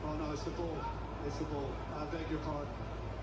Oh no, it's the ball. It's the ball. I beg your pardon.